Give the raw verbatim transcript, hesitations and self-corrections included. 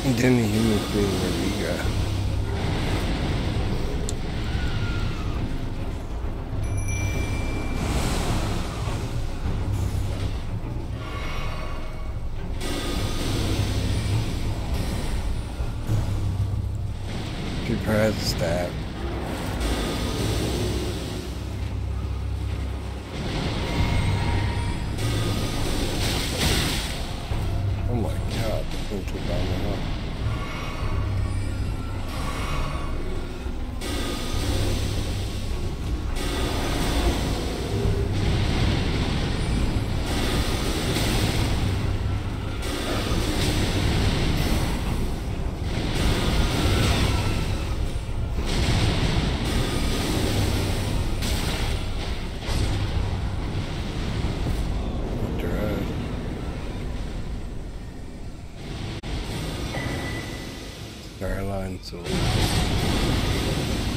Demi-human Queen Marigga. Prepare the staff. Oh my god, the thing took down the hill. Caroline, so